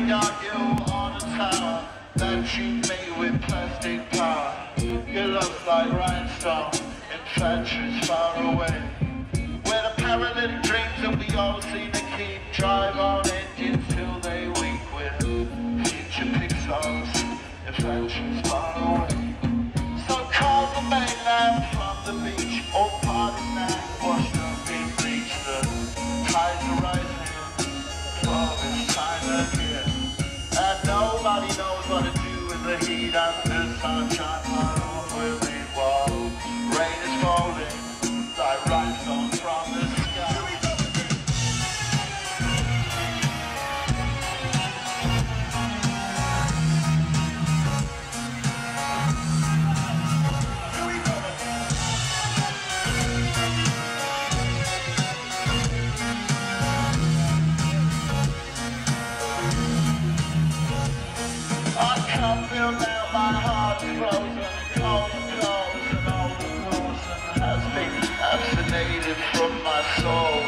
got you on a tower that you made with plastic power. Your love's like Rhinestone, infatuous far away. Where the paralytic dreams that we all seem to keep drive on engines till they wink with future Pixars, infatuous far away. So call the mainland from the beach, all parties now washed up in bleach. The tides are rising for this time of year, and nobody knows what to do with the heat and the sunshine. My own will lead while rain is falling like rhinestones from the sky. I feel now my heart's frozen, cold and close and all the poison has been absentated from my soul.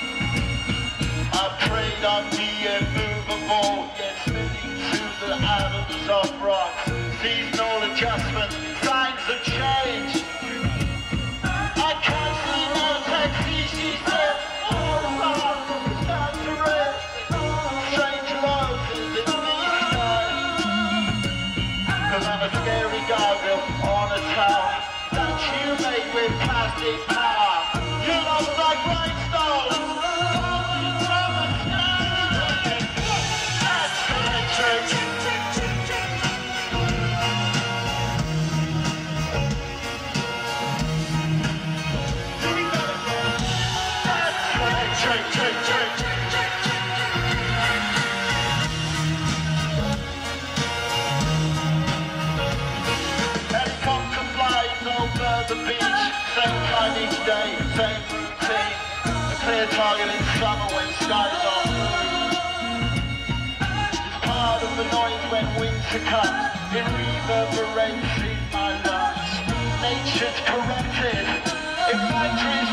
I prayed on the immovable, yet spinning to the atoms of rock. Seasonal adjustment, signs of change. I can't see no taxi, she said. All the stars start to rest. Strange roses in the sky. Cause I'm a scary gargoyle on a tower that you made with plastic power. You look like rhinestones falling from the sky. That's electric. That's electric. Over the beach, same time each day, same routine. A clear target in summer when skies are blue. It's part of the noise when winter comes. It reverberates in my lungs. Nature's corrupted. If factories